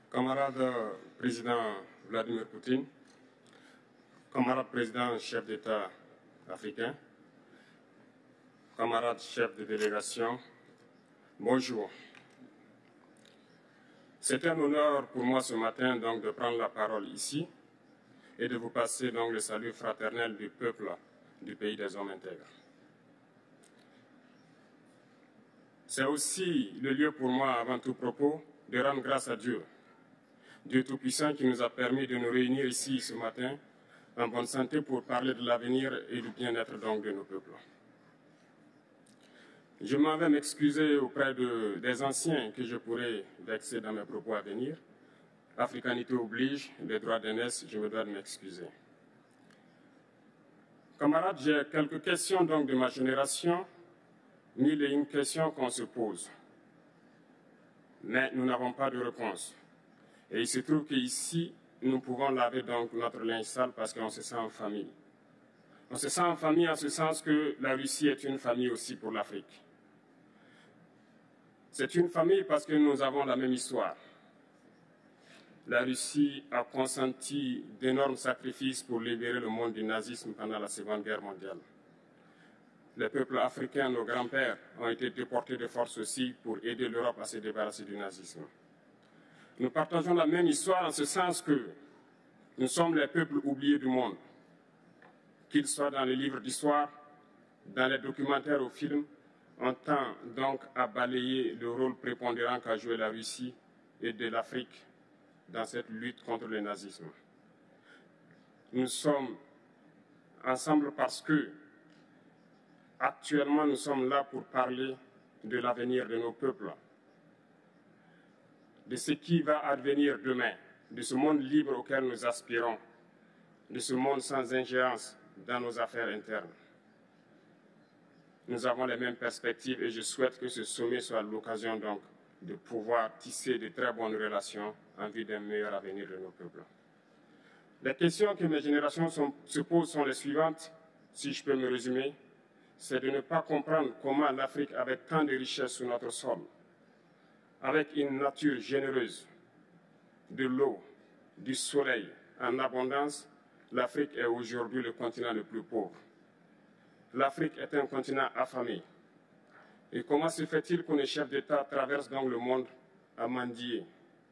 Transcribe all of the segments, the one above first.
Camarade président Vladimir Poutine, camarade président chef d'État africain, camarade chef de délégation, bonjour. C'est un honneur pour moi ce matin donc de prendre la parole ici et de vous passer donc le salut fraternel du peuple du pays des hommes intègres. C'est aussi le lieu pour moi, avant tout propos, de rendre grâce à Dieu, Dieu Tout-Puissant qui nous a permis de nous réunir ici ce matin en bonne santé pour parler de l'avenir et du bien-être donc de nos peuples. Je m'en vais m'excuser auprès des anciens que je pourrais vexer dans mes propos à venir. Africanité oblige, les droits d'aînesse, je me dois de m'excuser. Camarades, j'ai quelques questions donc de ma génération, mille et une questions qu'on se pose. Mais nous n'avons pas de réponse. Et il se trouve qu'ici, nous pouvons laver donc notre linge sale parce qu'on se sent en famille. On se sent en famille en ce sens que la Russie est une famille aussi pour l'Afrique. C'est une famille parce que nous avons la même histoire. La Russie a consenti d'énormes sacrifices pour libérer le monde du nazisme pendant la Seconde Guerre mondiale. Les peuples africains, nos grands-pères, ont été déportés de force aussi pour aider l'Europe à se débarrasser du nazisme. Nous partageons la même histoire en ce sens que nous sommes les peuples oubliés du monde, qu'ils soient dans les livres d'histoire, dans les documentaires ou films, on tend donc à balayer le rôle prépondérant qu'a joué la Russie et de l'Afrique dans cette lutte contre le nazisme. Nous sommes ensemble parce que, actuellement, nous sommes là pour parler de l'avenir de nos peuples, de ce qui va advenir demain, de ce monde libre auquel nous aspirons, de ce monde sans ingérence dans nos affaires internes. Nous avons les mêmes perspectives et je souhaite que ce sommet soit l'occasion donc de pouvoir tisser de très bonnes relations en vue d'un meilleur avenir de nos peuples. Les questions que mes générations se posent sont les suivantes, si je peux me résumer, c'est de ne pas comprendre comment l'Afrique, avec tant de richesses sur notre sol, avec une nature généreuse, de l'eau, du soleil en abondance, l'Afrique est aujourd'hui le continent le plus pauvre. L'Afrique est un continent affamé. Et comment se fait-il que les chefs d'État traversent donc le monde à mendier?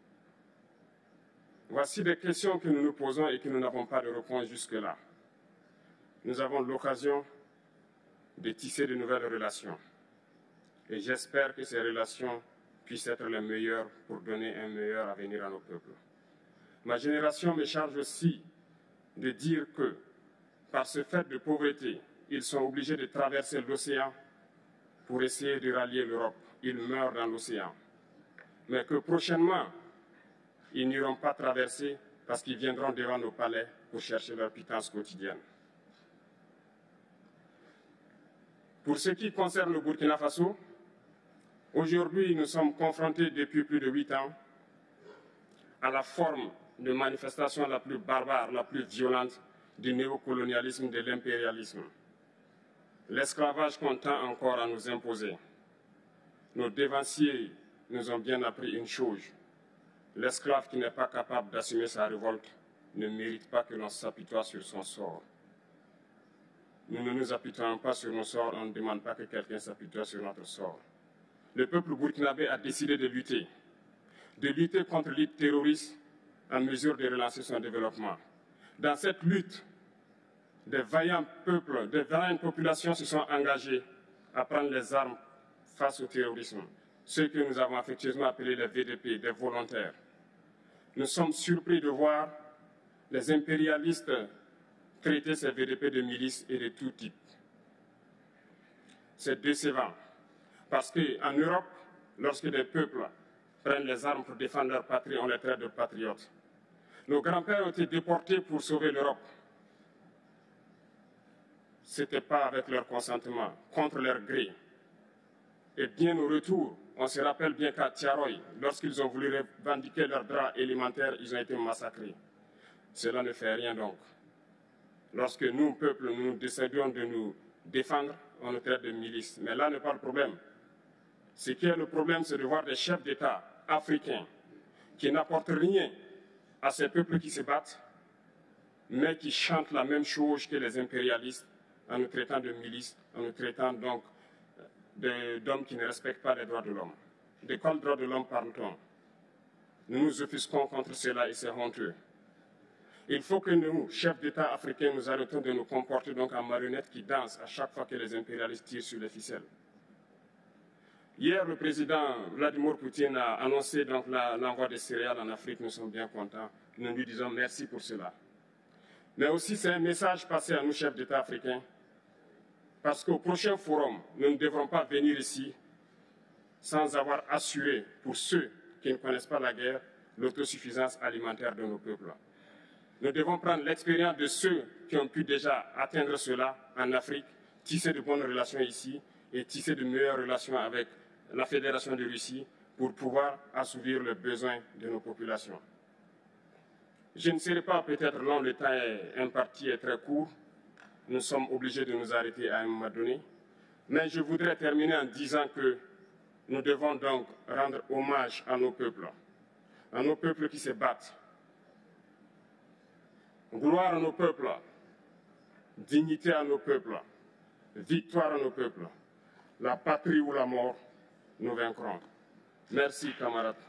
Voici des questions que nous nous posons et que nous n'avons pas de réponse jusque-là. Nous avons l'occasion de tisser de nouvelles relations. Et j'espère que ces relations puissent être les meilleures pour donner un meilleur avenir à nos peuples. Ma génération me charge aussi de dire que, par ce fait de pauvreté, ils sont obligés de traverser l'océan pour essayer de rallier l'Europe. Ils meurent dans l'océan. Mais que prochainement, ils n'iront pas traverser parce qu'ils viendront devant nos palais pour chercher leur pitance quotidienne. Pour ce qui concerne le Burkina Faso, aujourd'hui, nous sommes confrontés depuis plus de 8 ans à la forme de manifestation la plus barbare, la plus violente du néocolonialisme, de l'impérialisme. L'esclavage qu'on tend encore à nous imposer. Nos dévanciers nous ont bien appris une chose. L'esclave qui n'est pas capable d'assumer sa révolte ne mérite pas que l'on s'apitoie sur son sort. Nous ne nous apitoyons pas sur nos sorts, on ne demande pas que quelqu'un s'apitoie sur notre sort. Le peuple burkinabé a décidé de lutter contre l'île terroriste en mesure de relancer son développement. Dans cette lutte, des vaillants peuples, des vaillantes populations se sont engagées à prendre les armes face au terrorisme, ceux que nous avons affectueusement appelés les VDP, des volontaires. Nous sommes surpris de voir les impérialistes traiter ces VDP de milices et de tout type. C'est décevant, parce qu'en Europe, lorsque des peuples prennent les armes pour défendre leur patrie, on les traite de patriotes. Nos grands-pères ont été déportés pour sauver l'Europe. Ce n'était pas avec leur consentement, contre leur gré. Et bien au retour, on se rappelle bien qu'à Tiaroy, lorsqu'ils ont voulu revendiquer leurs droits élémentaires, ils ont été massacrés. Cela ne fait rien donc. Lorsque nous, peuple, nous décidons de nous défendre, on nous traite de milices. Mais là n'est pas le problème. Ce qui est le problème, c'est de voir des chefs d'État africains qui n'apportent rien à ces peuples qui se battent, mais qui chantent la même chose que les impérialistes en nous traitant de milices, en nous traitant donc d'hommes qui ne respectent pas les droits de l'homme. De quels droits de l'homme parle-t-on? Nous nous offusquons contre cela et c'est honteux. Il faut que nous, chefs d'État africains, nous arrêtons de nous comporter donc en marionnettes qui dansent à chaque fois que les impérialistes tirent sur les ficelles. Hier, le président Vladimir Poutine a annoncé donc l'envoi des céréales en Afrique. Nous sommes bien contents. Nous lui disons merci pour cela. Mais aussi, c'est un message passé à nous, chefs d'État africains, parce qu'au prochain forum, nous ne devrons pas venir ici sans avoir assuré, pour ceux qui ne connaissent pas la guerre, l'autosuffisance alimentaire de nos peuples. Nous devons prendre l'expérience de ceux qui ont pu déjà atteindre cela en Afrique, tisser de bonnes relations ici et tisser de meilleures relations avec la Fédération de Russie pour pouvoir assouvir les besoins de nos populations. Je ne serai pas peut-être long, le temps imparti est très court. Nous sommes obligés de nous arrêter à un moment donné. Mais je voudrais terminer en disant que nous devons donc rendre hommage à nos peuples qui se battent. Gloire à nos peuples, dignité à nos peuples, victoire à nos peuples. La patrie ou la mort, nous vaincrons. Merci, camarades.